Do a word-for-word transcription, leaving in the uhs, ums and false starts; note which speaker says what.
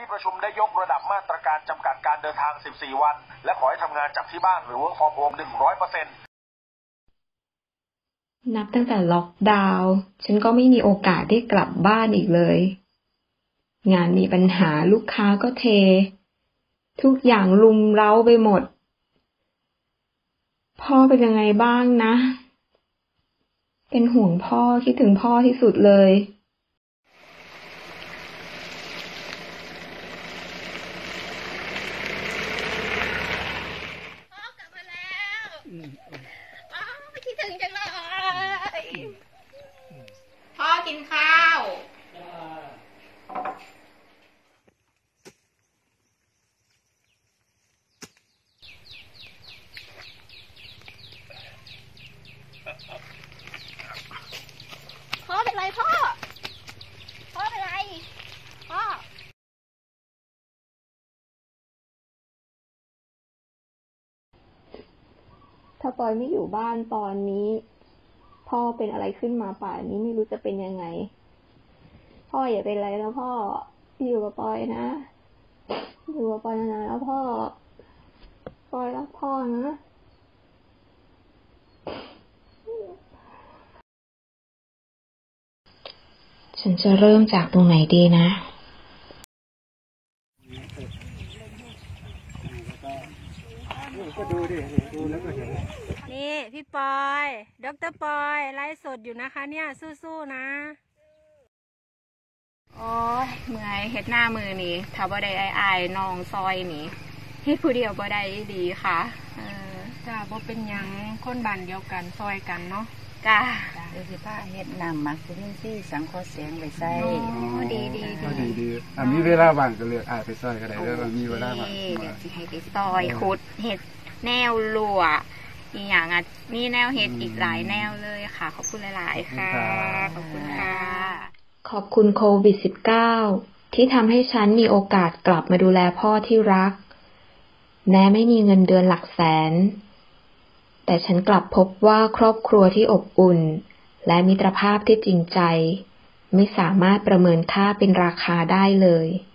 Speaker 1: ประชุมได้ยกระดับมาตรการจำกัดการเดินทางสิบสี่วันและขอให้ทำงานจากที่บ้านหรือ work from home หนึ่งร้อยเปอร์เซ็นต์
Speaker 2: นับตั้งแต่ล็อกดาวน์ฉันก็ไม่มีโอกาสได้กลับบ้านอีกเลยงานมีปัญหาลูกค้าก็เททุกอย่างรุมเร้าไปหมดพ่อเป็นยังไงบ้างนะเป็นห่วงพ่อคิดถึงพ่อที่สุดเลย
Speaker 3: พ่อกลับมาแล้วอ๋อคิดถึงจังเลยพ่อกินข้าวพ่อเป็นไรพ่อพ่อเป็นไรพ่อ
Speaker 2: ถ้าปอยไม่อยู่บ้านตอนนี้พ่อเป็นอะไรขึ้นมาป่านนี้ไม่รู้จะเป็นยังไงพ่ออย่าเป็นไรนะพ่ออยู่กับปอยนะอยู่กับปอยนานๆแล้วพ่อปอยรักพ่อนะฉันจะเริ่มจากตรงไหนดีนะ
Speaker 4: นี่พี่ปอยดร.ปอยไลฟ์สดอยู่นะคะเนี่ยสู้ๆนะ
Speaker 3: โอ้ยเมื่อยเฮ็ดหน้ามือนี่ถ้าบ่ได้อายๆน้องซอยนี่เฮ็ดผู้เดียวบ่ได้ดีค่ะเออ
Speaker 4: จ้าบ่เป็นหยังคนบ้านเดียวกันซอยกันเนาะ
Speaker 3: จ้า
Speaker 5: เดี๋ยวสิพาเฮ็ดน้ำหมักจุลินทรีย์สังเคราะห์แสงไว้ใส่
Speaker 3: ดีดี
Speaker 6: ดีดีอ่ะมีเวลาว่างก็เลือกอ่ะไปซอยก็ได้แล้วมีเวลาว่าง
Speaker 3: เดี๋ยวสิให้ไปซอยขุดเฮ็ดแนวรั่วอีกอย่างอ่ะมีแนวเฮ็ดอีกหลายแนวเลยค่ะขอบคุณหลายๆค่ะขอบคุณค่ะ
Speaker 2: ขอบคุณโควิด สิบเก้า ที่ทำให้ฉันมีโอกาสกลับมาดูแลพ่อที่รักแม้ไม่มีเงินเดือนหลักแสนแต่ฉันกลับพบว่าครอบครัวที่อบอุ่นและมิตรภาพที่จริงใจไม่สามารถประเมินค่าเป็นราคาได้เลย